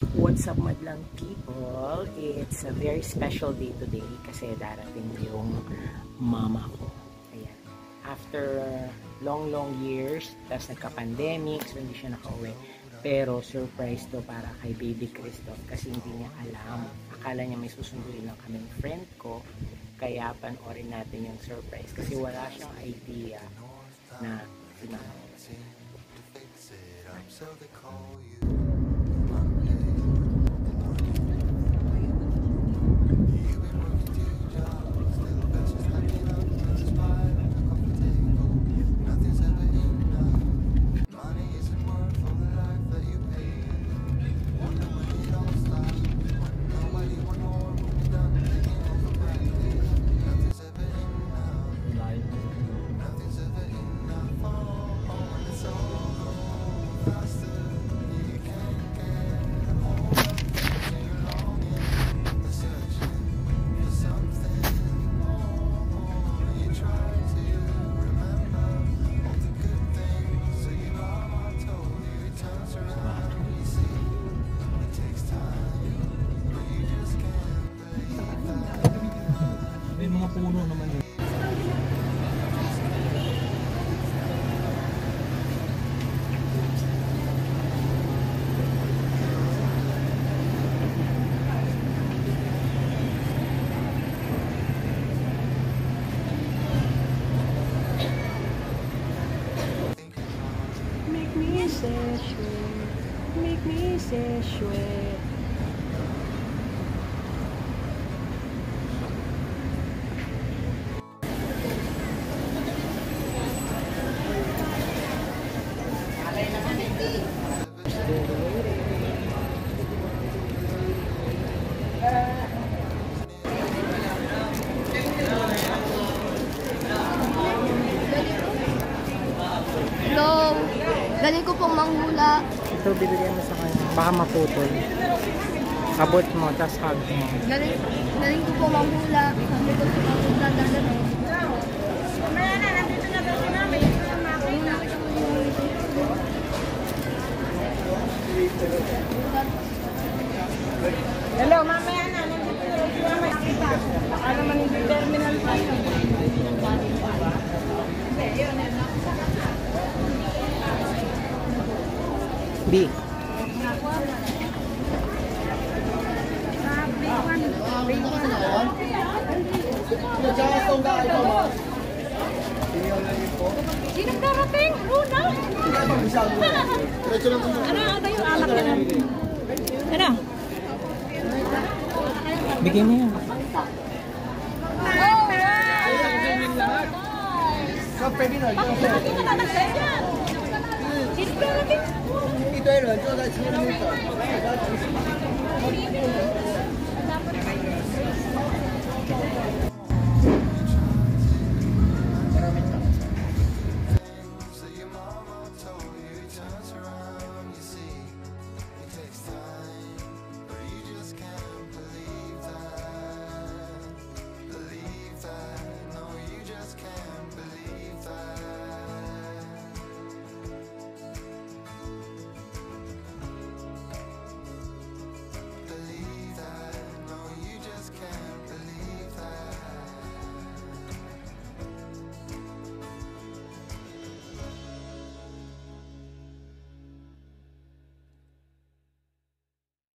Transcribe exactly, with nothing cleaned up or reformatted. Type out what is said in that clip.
What's up, madlang people? It's a very special day today kasi darating yung mama ko. Ayan. After long long years, tapos nagka-pandemic, so hindi siya nakauwi. Pero surprise to para kay Baby Christoph kasi hindi niya alam. Akala niya may susunduin lang kaming friend ko. Kaya panoorin natin yung surprise kasi wala siyang idea na si mama. Puno naman yun. Make me say sure, make me say sure. Hello, galing ko pong manghula. Ito, bibigyan mo sa kanya. Baka maputol. Abot mo, tas hug mo. Galing, galing ko pong manghula. Sabi ko pong manghula dahil mo. Mamaya na, nandito na daw si mama. Dito na makita. Hello, mamaya na. Nandito na si mama. Makita. Baka naman yung terminal pa yun. B. Sinong darating? Una? Ano ata yung anak niya? Ano? Bigyan mo yan. Bakit natin matatagay yan? Sinong darating? 一堆人就在车里等。